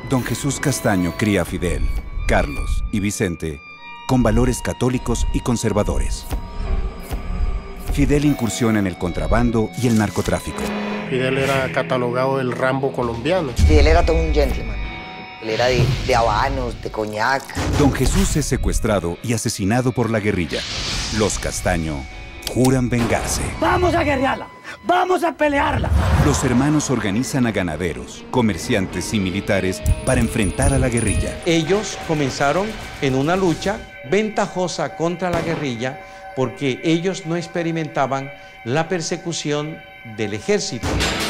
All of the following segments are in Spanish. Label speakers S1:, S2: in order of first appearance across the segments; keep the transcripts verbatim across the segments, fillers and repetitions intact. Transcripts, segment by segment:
S1: Don Jesús Castaño cría a Fidel, Carlos y Vicente con valores católicos y conservadores. Fidel incursiona en el contrabando y el narcotráfico.
S2: Fidel era catalogado el Rambo colombiano.
S3: Fidel era todo un gentleman. Él era de, de habanos, de coñac.
S1: Don Jesús es secuestrado y asesinado por la guerrilla. Los Castaño juran vengarse.
S4: ¡Vamos a guerrearla! ¡Vamos a pelearla!
S1: Los hermanos organizan a ganaderos, comerciantes y militares para enfrentar a la guerrilla.
S5: Ellos comenzaron en una lucha ventajosa contra la guerrilla porque ellos no experimentaban la persecución del ejército.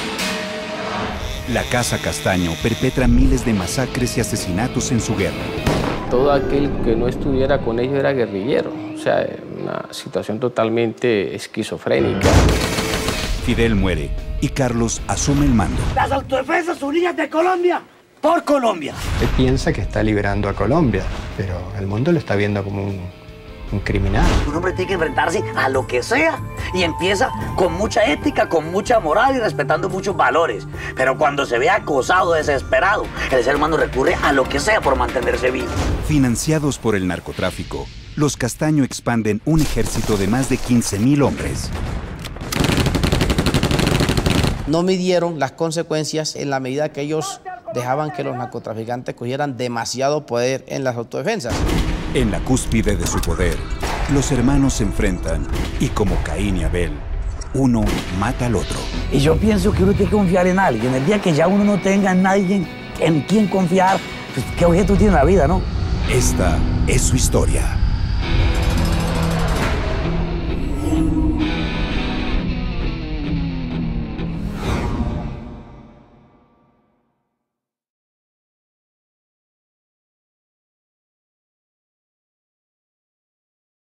S1: La Casa Castaño perpetra miles de masacres y asesinatos en su guerra.
S6: Todo aquel que no estuviera con ellos era guerrillero, o sea, una situación totalmente esquizofrénica.
S1: Fidel muere y Carlos asume el mando.
S4: Las Autodefensas Unidas de Colombia, por Colombia.
S7: Él piensa que está liberando a Colombia, pero el mundo lo está viendo como un, un criminal.
S4: Un hombre tiene que enfrentarse a lo que sea y empieza con mucha ética, con mucha moral y respetando muchos valores. Pero cuando se ve acosado, desesperado, el ser humano recurre a lo que sea por mantenerse vivo.
S1: Financiados por el narcotráfico, los Castaño expanden un ejército de más de quince mil hombres.
S8: No midieron las consecuencias en la medida que ellos dejaban que los narcotraficantes cogieran demasiado poder en las autodefensas.
S1: En la cúspide de su poder, los hermanos se enfrentan y como Caín y Abel, uno mata al otro.
S4: Y yo pienso que uno tiene que confiar en alguien. El día que ya uno no tenga en nadie en quien confiar, pues, ¿qué objeto tiene la vida, no?
S1: Esta es su historia.